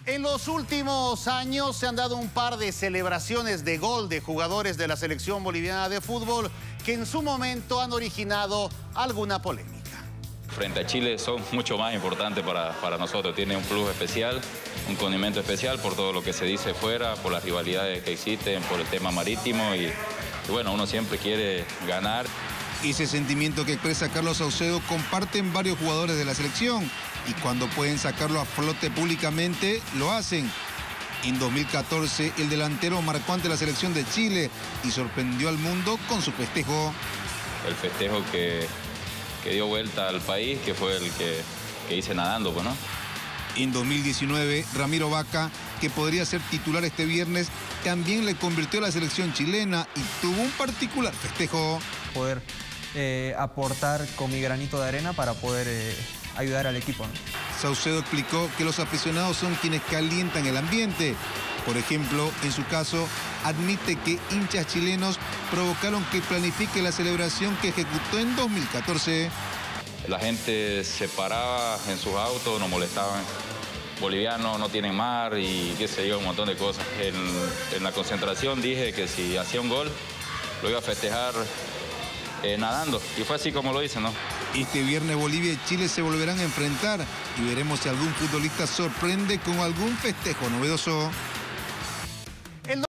En los últimos años se han dado un par de celebraciones de gol de jugadores de la selección boliviana de fútbol que en su momento han originado alguna polémica. Frente a Chile son mucho más importantes para nosotros. Tiene un plus especial, un condimento especial por todo lo que se dice fuera, por las rivalidades que existen, por el tema marítimo y bueno, uno siempre quiere ganar. Ese sentimiento que expresa Carlos Saucedo comparten varios jugadores de la selección y cuando pueden sacarlo a flote públicamente, lo hacen. En 2014, el delantero marcó ante la selección de Chile y sorprendió al mundo con su festejo. El festejo que dio vuelta al país, que fue el que hice nadando, pues, ¿no? En 2019, Ramiro Vaca, que podría ser titular este viernes, también le convirtió a la selección chilena y tuvo un particular festejo. Poder aportar con mi granito de arena para poder ayudar al equipo, ¿no? Saucedo explicó que los aficionados son quienes calientan el ambiente. Por ejemplo, en su caso, admite que hinchas chilenos provocaron que planifique la celebración que ejecutó en 2014. La gente se paraba en sus autos, nos molestaban. Bolivianos no tienen mar y qué sé yo, un montón de cosas. En la concentración dije que si hacía un gol, lo iba a festejar nadando. Y fue así como lo hice, ¿no? Este viernes Bolivia y Chile se volverán a enfrentar y veremos si algún futbolista sorprende con algún festejo novedoso.